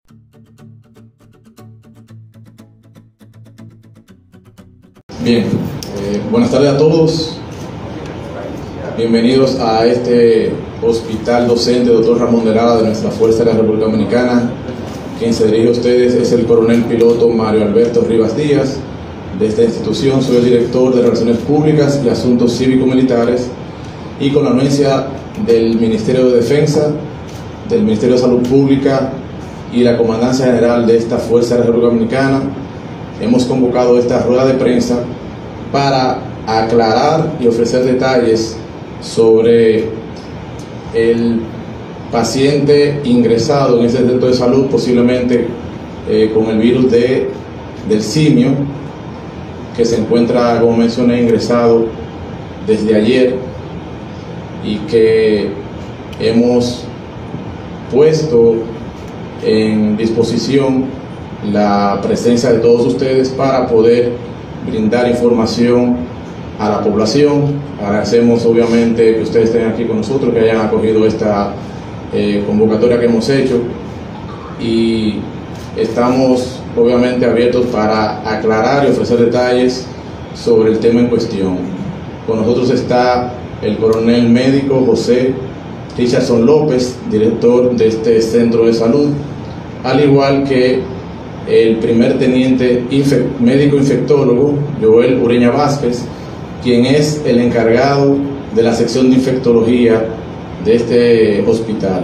Bien, buenas tardes a todos. Bienvenidos a este hospital docente Dr. Ramón de Lara de nuestra Fuerza de la República Dominicana. Quien se dirige a ustedes es el coronel piloto Mario Alberto Rivas Díaz. De esta institución soy el director de Relaciones Públicas y Asuntos Cívico-Militares, y con la anuencia del Ministerio de Defensa, del Ministerio de Salud Pública y la Comandancia General de esta Fuerza de la República Dominicana, hemos convocado esta rueda de prensa para aclarar y ofrecer detalles sobre el paciente ingresado en este centro de salud, posiblemente con el virus del simio, que se encuentra, como mencioné, ingresado desde ayer, y que hemos puesto en disposición la presencia de todos ustedes para poder brindar información a la población. Agradecemos obviamente que ustedes estén aquí con nosotros, que hayan acogido esta convocatoria que hemos hecho, y estamos obviamente abiertos para aclarar y ofrecer detalles sobre el tema en cuestión. Con nosotros está el coronel médico José Richardson López, director de este centro de salud, al igual que el primer teniente médico infectólogo Joel Ureña Vázquez, quien es el encargado de la sección de infectología de este hospital.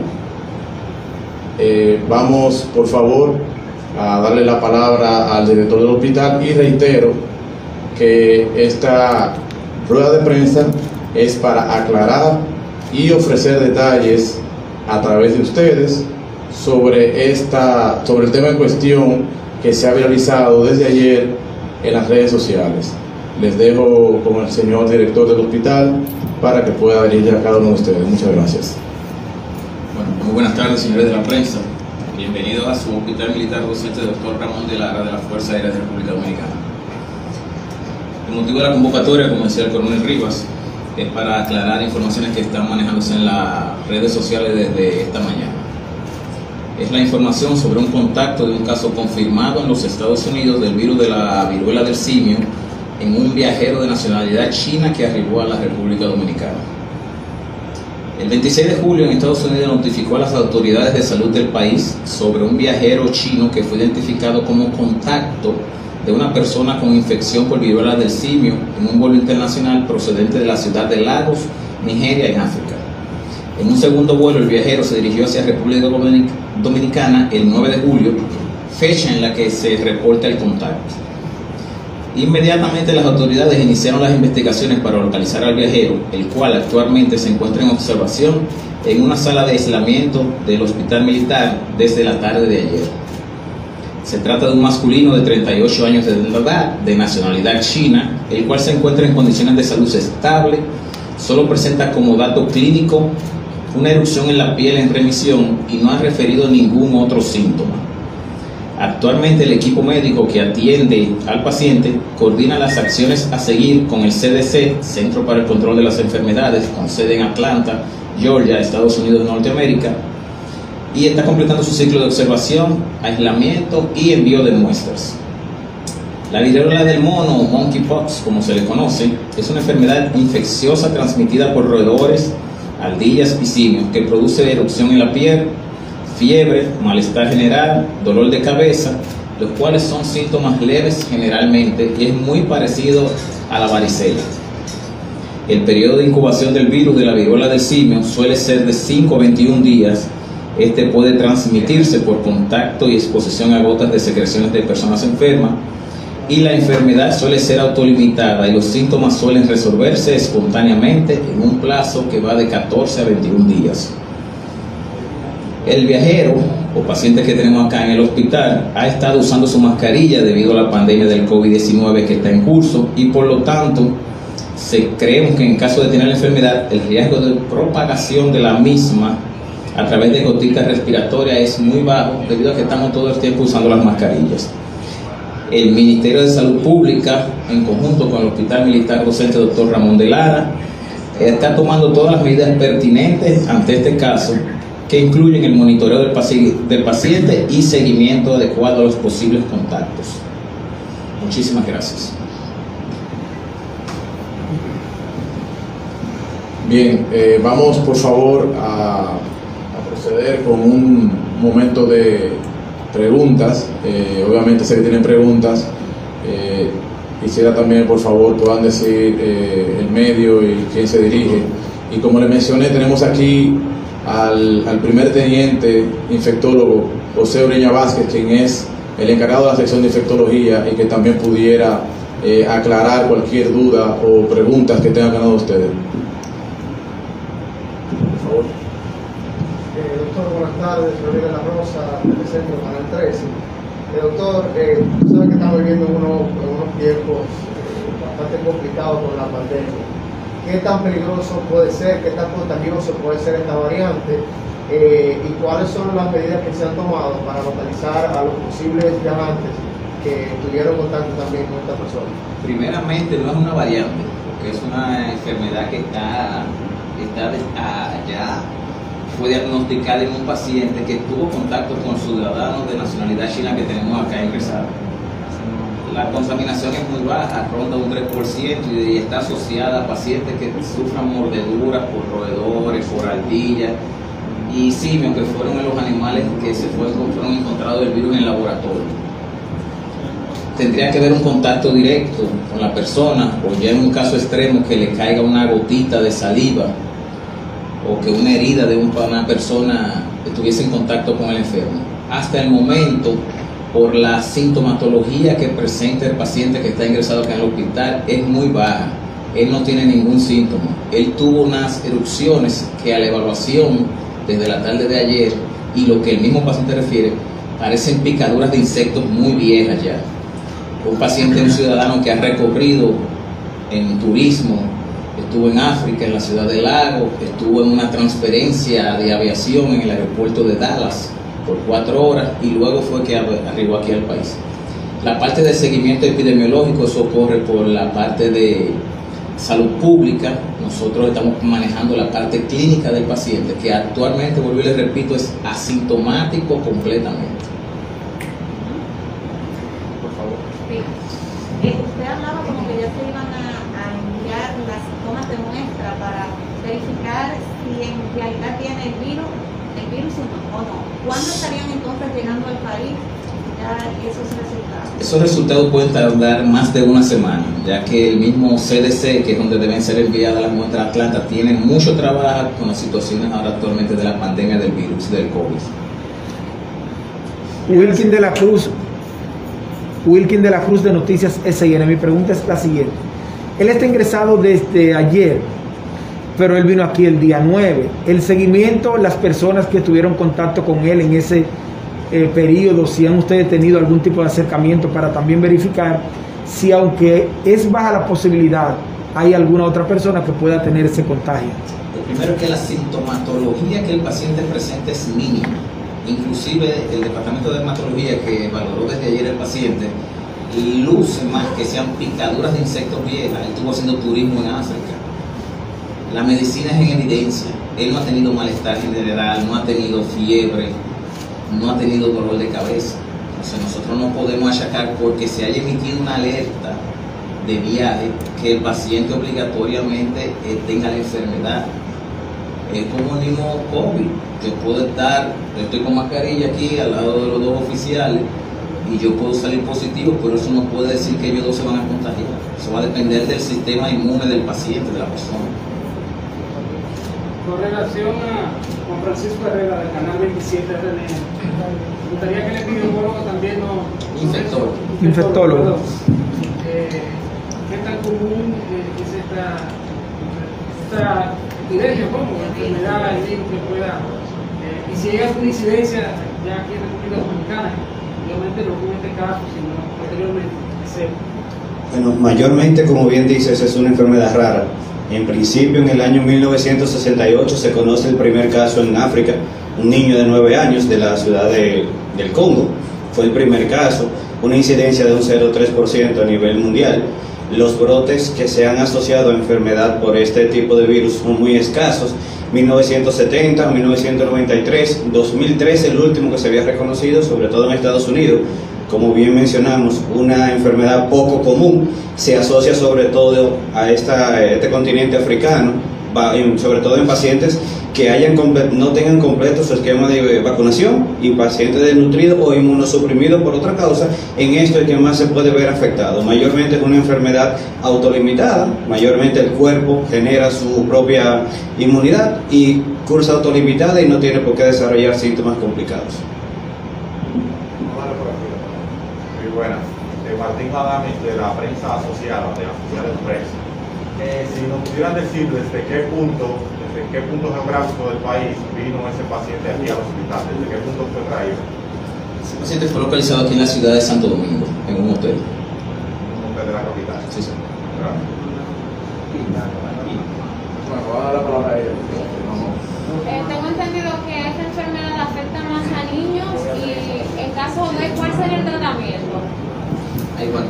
Vamos, por favor, a darle la palabra al director del hospital, y reitero que esta rueda de prensa es para aclarar y ofrecer detalles a través de ustedes sobre el tema en cuestión, que se ha viralizado desde ayer en las redes sociales. Les dejo con el señor director del hospital para que pueda dirigir a cada uno de ustedes. Muchas gracias. Bueno, muy buenas tardes, señores de la prensa. Bienvenidos a su hospital militar docente Dr. Ramón de Lara de la Fuerza Aérea de la República Dominicana. El motivo de la convocatoria, como decía el coronel Rivas, es para aclarar informaciones que están manejándose en las redes sociales desde esta mañana. Es la información sobre un contacto de un caso confirmado en los Estados Unidos del virus de la viruela del simio en un viajero de nacionalidad china que arribó a la República Dominicana. El 26 de julio en Estados Unidos notificó a las autoridades de salud del país sobre un viajero chino que fue identificado como contacto de una persona con infección por viruela del simio en un vuelo internacional procedente de la ciudad de Lagos, Nigeria, en África. En un segundo vuelo, el viajero se dirigió hacia República Dominicana el 9 de julio, fecha en la que se reporta el contacto. Inmediatamente las autoridades iniciaron las investigaciones para localizar al viajero, el cual actualmente se encuentra en observación en una sala de aislamiento del hospital militar desde la tarde de ayer. Se trata de un masculino de 38 años de edad, de nacionalidad china, el cual se encuentra en condiciones de salud estable. Solo presenta como dato clínico una erupción en la piel en remisión y no ha referido ningún otro síntoma. Actualmente el equipo médico que atiende al paciente coordina las acciones a seguir con el CDC, Centro para el Control de las Enfermedades, con sede en Atlanta, Georgia, Estados Unidos de Norteamérica, y está completando su ciclo de observación, aislamiento y envío de muestras. La viruela del mono, o monkeypox como se le conoce, es una enfermedad infecciosa transmitida por roedores, ardillas y simios, que produce erupción en la piel, fiebre, malestar general, dolor de cabeza, los cuales son síntomas leves generalmente, y es muy parecido a la varicela. El periodo de incubación del virus de la viruela del simio suele ser de 5 a 21 días. Este puede transmitirse por contacto y exposición a gotas de secreciones de personas enfermas, y la enfermedad suele ser autolimitada y los síntomas suelen resolverse espontáneamente en un plazo que va de 14 a 21 días. El viajero o paciente que tenemos acá en el hospital ha estado usando su mascarilla debido a la pandemia del COVID-19 que está en curso, y por lo tanto creemos que en caso de tener la enfermedad, el riesgo de propagación de la misma a través de gotitas respiratorias es muy bajo, debido a que estamos todo el tiempo usando las mascarillas. El Ministerio de Salud Pública, en conjunto con el Hospital Militar Docente Dr. Ramón de Lara, está tomando todas las medidas pertinentes ante este caso que incluyen el monitoreo del paciente y seguimiento adecuado a los posibles contactos. Muchísimas gracias. Bien, vamos por favor a proceder con un momento de preguntas. Obviamente sé que tienen preguntas. Quisiera también por favor puedan decir el medio y quién se dirige. Y como les mencioné, tenemos aquí al primer teniente infectólogo José Ureña Vázquez, quien es el encargado de la sección de infectología y que también pudiera aclarar cualquier duda o preguntas que tengan cada uno de ustedes. Por favor. Doctor, buenas tardes, Rodríguez La Rosa, del Centro Canal 13. Doctor, sabe que estamos viviendo unos tiempos bastante complicados con la pandemia. ¿Qué tan peligroso puede ser, qué tan contagioso puede ser esta variante? ¿Y cuáles son las medidas que se han tomado para localizar a los posibles viajantes que tuvieron contacto también con esta persona? Primeramente, no es una variante, porque es una enfermedad que ya fue diagnosticada en un paciente que tuvo contacto con ciudadanos de nacionalidad china que tenemos acá ingresados. La contaminación es muy baja, ronda un 3% y está asociada a pacientes que sufran mordeduras por roedores, por ardillas y simios, que fueron los animales que fueron encontrados el virus en el laboratorio. Tendría que haber un contacto directo con la persona, o ya en un caso extremo que le caiga una gotita de saliva o que una herida de una persona estuviese en contacto con el enfermo. Hasta el momento, por la sintomatología que presenta el paciente que está ingresado acá en el hospital, es muy baja. Él no tiene ningún síntoma. Él tuvo unas erupciones que a la evaluación desde la tarde de ayer y lo que el mismo paciente refiere, parecen picaduras de insectos muy viejas ya. Un paciente, un ciudadano que ha recorrido en turismo, estuvo en África, en la ciudad de Lago, estuvo en una transferencia de aviación en el aeropuerto de Dallas por 4 horas y luego fue que arribó aquí al país. La parte de seguimiento epidemiológico, eso ocurre por la parte de salud pública. Nosotros estamos manejando la parte clínica del paciente, que actualmente, vuelvo y les repito, es asintomático completamente. Por favor. Sí. Usted hablaba como que ya se iban a enviar las tomas de muestra para verificar si en realidad tiene el virus o no. ¿Cuándo estarían entonces llegando al país ya esos resultados? Esos resultados pueden tardar más de una semana, ya que el mismo CDC, que es donde deben ser enviadas las muestras a Atlanta, tiene mucho trabajo con las situaciones ahora actualmente de la pandemia del virus, del COVID. Wilkin de la Cruz de Noticias SIN. Mi pregunta es la siguiente. Él está ingresado desde ayer, pero él vino aquí el día 9. El seguimiento, las personas que tuvieron contacto con él en ese periodo, si han ustedes tenido algún tipo de acercamiento para también verificar si, aunque es baja la posibilidad, hay alguna otra persona que pueda tener ese contagio. Lo primero es que la sintomatología que el paciente presenta es mínima. Inclusive el departamento de dermatología que valoró desde ayer el paciente luce más que sean picaduras de insectos viejas. Él estuvo haciendo turismo en África. La medicina es en evidencia. Él no ha tenido malestar general, no ha tenido fiebre, no ha tenido dolor de cabeza. Entonces nosotros no podemos achacar porque se haya emitido una alerta de viaje que el paciente obligatoriamente tenga la enfermedad. Es como el mismo COVID. Yo puedo estoy con mascarilla aquí al lado de los dos oficiales y yo puedo salir positivo, pero eso no puede decir que ellos dos se van a contagiar. Eso va a depender del sistema inmune del paciente, de la persona. Con relación a Juan Francisco Herrera del canal 27 RNN, me gustaría que el epidemiólogo también Infectólogo. ¿Qué tan común es esta epidemia, como enfermedad, el virus que pueda, y si hay alguna incidencia ya aquí en República Dominicana, obviamente no con este caso, sino posteriormente? Bueno, mayormente, como bien dices, es una enfermedad rara. En principio, en el año 1968 se conoce el primer caso en África, un niño de 9 años de la ciudad del Congo. Fue el primer caso, una incidencia de un 0,3% a nivel mundial. Los brotes que se han asociado a enfermedad por este tipo de virus son muy escasos, 1970, 1993, 2013 el último que se había reconocido, sobre todo en Estados Unidos. Como bien mencionamos, una enfermedad poco común, se asocia sobre todo a este continente africano, sobre todo en pacientes que no tengan completo su esquema de vacunación y pacientes desnutridos o inmunosuprimidos por otra causa. En esto es que más se puede ver afectado. Mayormente es una enfermedad autolimitada, mayormente el cuerpo genera su propia inmunidad y cursa autolimitada y no tiene por qué desarrollar síntomas complicados. Muy buenas. Martín Adames de la prensa asociada, de la Sociedad de Prensa. Si nos pudieran decir desde qué punto geográfico del país vino ese paciente aquí al hospital, desde qué punto fue traído. Ese paciente fue localizado aquí en la ciudad de Santo Domingo, en un hotel. Un hotel de la capital. Sí, sí. Gracias. Bueno, voy a dar la palabra a ella. Tengo entendido que esta enfermedad afecta más a niños y en caso de ¿cuál sería el tratamiento? Ahí va.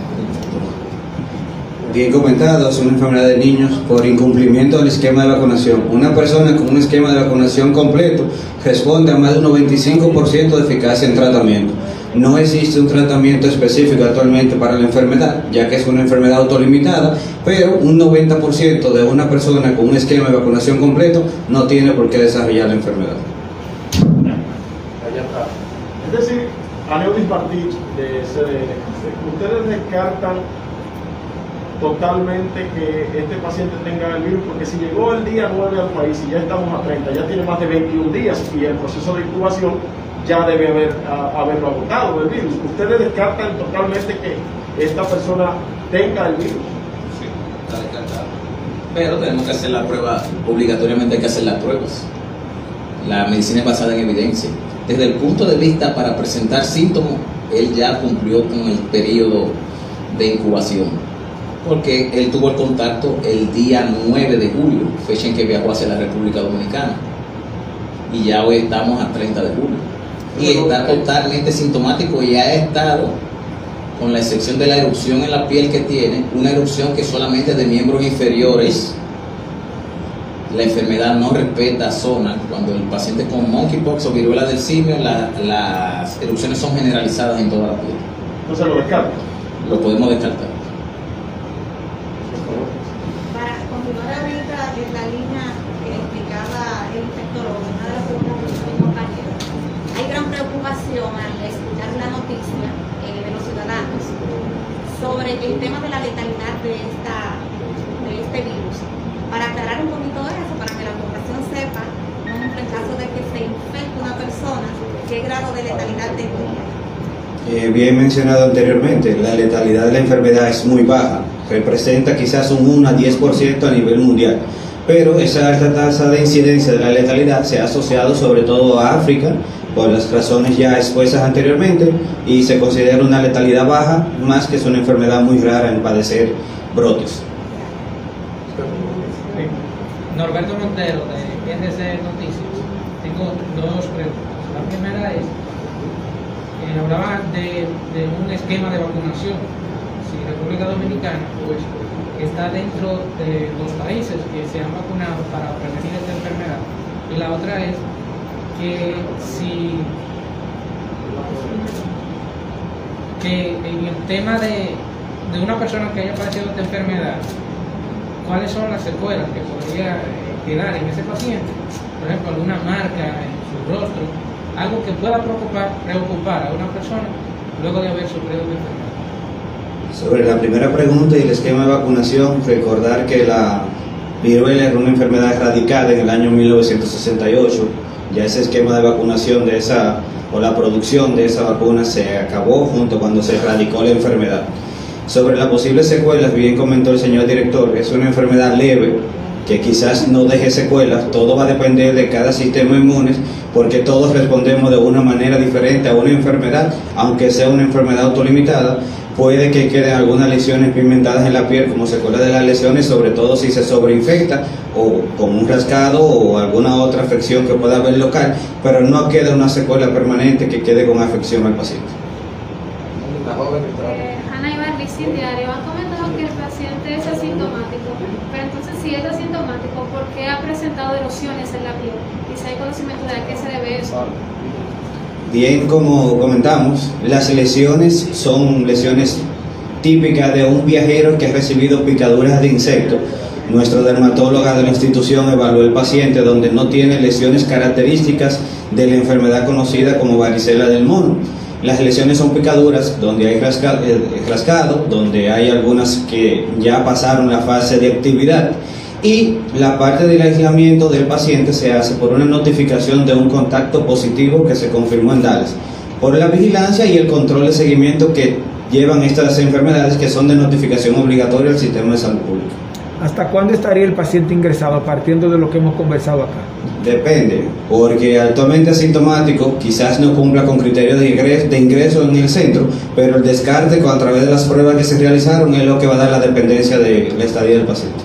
Bien comentado, es una enfermedad de niños por incumplimiento del esquema de vacunación. Una persona con un esquema de vacunación completo responde a más de un 95% de eficacia en tratamiento. No existe un tratamiento específico actualmente para la enfermedad, ya que es una enfermedad autolimitada, pero un 90% de una persona con un esquema de vacunación completo no tiene por qué desarrollar la enfermedad. Allá está. Es decir, Aneudis Martich de CDN, ¿ustedes descartan totalmente que este paciente tenga el virus? Porque si llegó el día 9 al país y ya estamos a 30, ya tiene más de 21 días y el proceso de incubación ya debe haberlo agotado el virus. ¿Ustedes descartan totalmente que esta persona tenga el virus? Sí, está descartado. Pero tenemos que hacer la prueba, obligatoriamente hay que hacer las pruebas. La medicina es basada en evidencia. Desde el punto de vista para presentar síntomas, él ya cumplió con el periodo de incubación, porque él tuvo el contacto el día 9 de julio, fecha en que viajó hacia la República Dominicana, y ya hoy estamos a 30 de julio, y está totalmente sintomático y ha estado, con la excepción de la erupción en la piel que tiene, una erupción que solamente de miembros inferiores. La enfermedad no respeta zona. Cuando el paciente con monkeypox o viruela del simio, las erupciones son generalizadas en toda la piel. Entonces lo descartan. Lo podemos descartar. Para continuar ahorita en la línea que explicaba el infectólogo, una de las preguntas que mi compañero, hay gran preocupación al escuchar la noticia de los ciudadanos sobre el tema de la letalidad de este virus. Para aclarar un poquito eso, para que la población sepa, en caso de que se infecte una persona, qué grado de letalidad tendría. Bien mencionado anteriormente, la letalidad de la enfermedad es muy baja, representa quizás un 1 a 10% a nivel mundial, pero esa alta tasa de incidencia de la letalidad se ha asociado sobre todo a África, por las razones ya expuestas anteriormente, y se considera una letalidad baja, más que es una enfermedad muy rara en padecer brotes. Norberto Montero de RC Noticias. Tengo dos preguntas. La primera es, hablaba de un esquema de vacunación. Si República Dominicana pues está dentro de los países que se han vacunado para prevenir esta enfermedad. Y la otra es que en el tema de una persona que haya padecido esta enfermedad, ¿cuáles son las secuelas que podría quedar en ese paciente? Por ejemplo, alguna marca en su rostro, algo que pueda preocupar a una persona luego de haber sufrido la enfermedad. Sobre la primera pregunta y el esquema de vacunación, recordar que la viruela era una enfermedad erradicada en el año 1968. Ya ese esquema de vacunación o la producción de esa vacuna se acabó junto cuando se erradicó la enfermedad. Sobre las posibles secuelas, bien comentó el señor director, es una enfermedad leve que quizás no deje secuelas. Todo va a depender de cada sistema inmune, porque todos respondemos de una manera diferente a una enfermedad, aunque sea una enfermedad autolimitada. Puede que queden algunas lesiones pigmentadas en la piel como secuela de las lesiones, sobre todo si se sobreinfecta o con un rascado o alguna otra afección que pueda haber local, pero no queda una secuela permanente que quede con afección al paciente. Ana Ibarra análisis diario han comentado que el paciente es asintomático, pero entonces si es asintomático, ¿por qué ha presentado erosiones en la piel? Y si hay conocimiento de a qué se debe eso. Bien, como comentamos, las lesiones son lesiones típicas de un viajero que ha recibido picaduras de insecto. Nuestro dermatóloga de la institución evaluó el paciente donde no tiene lesiones características de la enfermedad conocida como varicela del mono. Las lesiones son picaduras donde hay rascado, donde hay algunas que ya pasaron la fase de actividad, y la parte del aislamiento del paciente se hace por una notificación de un contacto positivo que se confirmó en Dallas, por la vigilancia y el control de seguimiento que llevan estas enfermedades, que son de notificación obligatoria al sistema de salud pública. ¿Hasta cuándo estaría el paciente ingresado, partiendo de lo que hemos conversado acá? Depende, porque actualmente asintomático quizás no cumpla con criterios de ingreso en el centro, pero el descarte a través de las pruebas que se realizaron es lo que va a dar la dependencia de la estadía del paciente.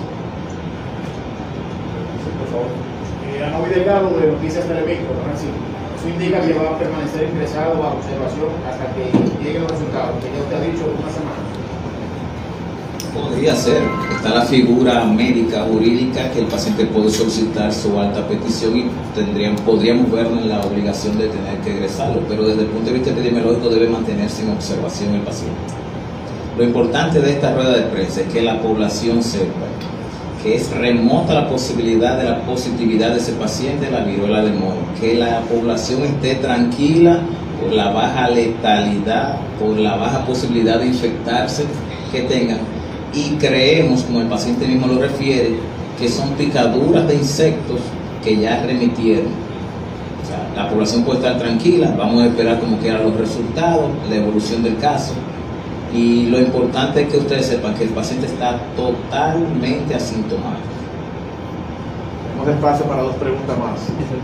Por favor. Anovi Delgado, de Noticias Televíctor, eso indica que va a permanecer ingresado a observación hasta que lleguen los resultados, que ya usted ha dicho una semana. Podría ser. Está la figura médica jurídica que el paciente puede solicitar su alta petición y podríamos vernos en la obligación de tener que egresarlo, pero desde el punto de vista epidemiológico debe mantenerse en observación el paciente. Lo importante de esta rueda de prensa es que la población sepa que es remota la posibilidad de la positividad de ese paciente de la viruela del mono, que la población esté tranquila por la baja letalidad, por la baja posibilidad de infectarse que tengan. Y creemos, como el paciente mismo lo refiere, que son picaduras de insectos que ya remitieron. O sea, la población puede estar tranquila, vamos a esperar como quieran los resultados, la evolución del caso. Y lo importante es que ustedes sepan que el paciente está totalmente asintomático. Tenemos espacio para 2 preguntas más.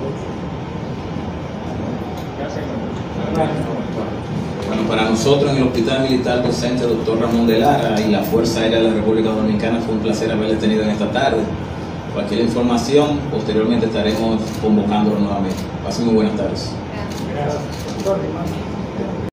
Bueno, para nosotros en el Hospital Militar Docente Dr. Ramón de Lara y la Fuerza Aérea de la República Dominicana fue un placer haberles tenido en esta tarde. Cualquier información, posteriormente estaremos convocándolos nuevamente. Pasen muy buenas tardes. Gracias.